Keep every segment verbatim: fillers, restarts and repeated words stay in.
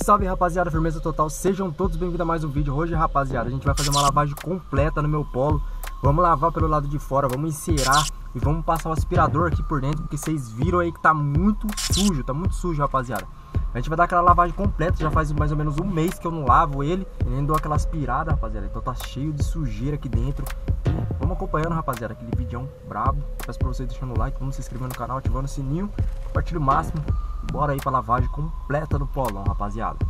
salve, rapaziada, firmeza total, sejam todos bem-vindos a mais um vídeo. Hoje, rapaziada, a gente vai fazer uma lavagem completa no meu polo. Vamos lavar pelo lado de fora, vamos encerar e vamos passar o aspirador aqui por dentro, porque vocês viram aí que tá muito sujo, tá muito sujo, rapaziada. A gente vai dar aquela lavagem completa, já faz mais ou menos um mês que eu não lavo ele, e nem dou aquela aspirada, rapaziada, então tá cheio de sujeira aqui dentro. E vamos acompanhando, rapaziada, aquele vídeo brabo. Peço pra vocês deixando o like, vamos se inscrever no canal, ativando o sininho, compartilha o máximo. Bora aí pra lavagem completa do polão, rapaziada.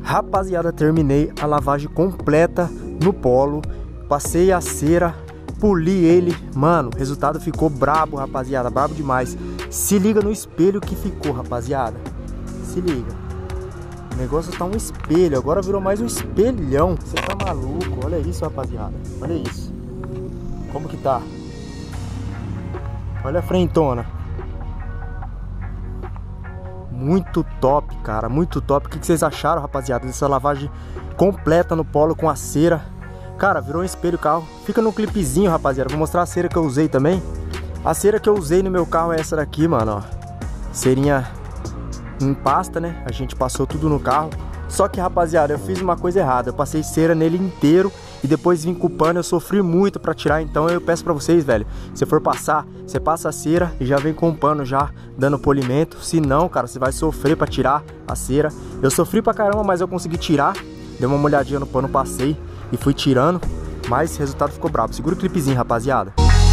Rapaziada, terminei a lavagem completa no Polo. Passei a cera, poli ele. Mano, o resultado ficou brabo, rapaziada, brabo demais. Se liga no espelho que ficou, rapaziada. Se liga. O negócio tá um espelho, agora virou mais um espelhão. Você tá maluco? Olha isso, rapaziada. Olha isso. Como que tá? Olha a frentona. Muito top, cara, muito top. O que vocês acharam, rapaziada, dessa lavagem completa no Polo com a cera? Cara, virou um espelho o carro. Fica no clipezinho, rapaziada. Vou mostrar a cera que eu usei também. A cera que eu usei no meu carro é essa daqui, mano, ó. Cerinha em pasta, né? A gente passou tudo no carro. Só que, rapaziada, eu fiz uma coisa errada. Eu passei cera nele inteiro e depois vim com o pano. Eu sofri muito pra tirar. Então eu peço pra vocês, velho, se for passar, você passa a cera e já vem com o pano já dando polimento. Se não, cara, você vai sofrer pra tirar a cera. Eu sofri pra caramba, mas eu consegui tirar. Dei uma molhadinha no pano, passei e fui tirando. Mas o resultado ficou brabo. Segura o clipezinho, rapaziada.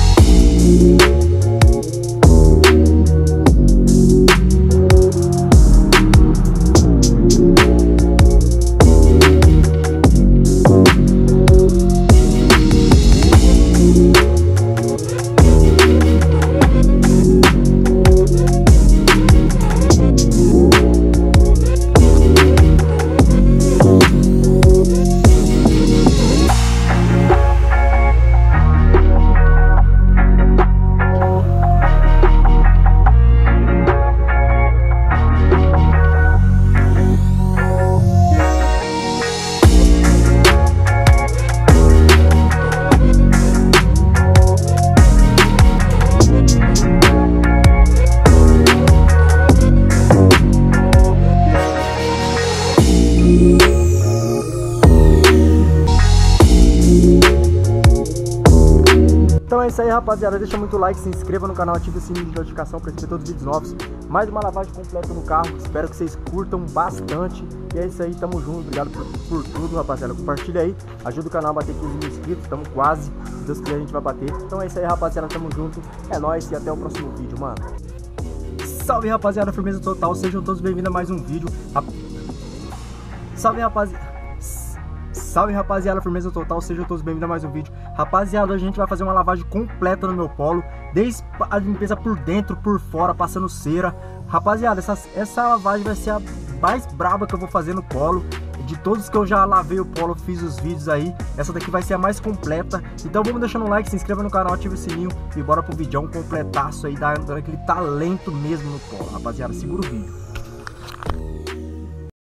Então é isso aí, rapaziada, deixa muito like, se inscreva no canal, ative o sininho de notificação para receber todos os vídeos novos. Mais uma lavagem completa no carro, espero que vocês curtam bastante. E é isso aí, tamo junto, obrigado por, por tudo, rapaziada. Compartilha aí, ajuda o canal a bater quinze mil inscritos, estamos quase, se Deus quiser a gente vai bater. Então é isso aí, rapaziada, tamo junto, é nóis e até o próximo vídeo, mano. Salve, rapaziada, firmeza total, sejam todos bem-vindos a mais um vídeo. Rap... Salve, rapaziada. Salve, rapaziada, firmeza total, sejam todos bem-vindos a mais um vídeo. Rapaziada, hoje a gente vai fazer uma lavagem completa no meu Polo, desde a limpeza por dentro, por fora, passando cera. Rapaziada, essa, essa lavagem vai ser a mais braba que eu vou fazer no Polo. De todos que eu já lavei o Polo, fiz os vídeos aí, essa daqui vai ser a mais completa. Então vamos deixando um like, se inscreva no canal, ative o sininho e bora pro vídeo, um completaço aí, dando aquele talento mesmo no Polo. Rapaziada, segura o vídeo.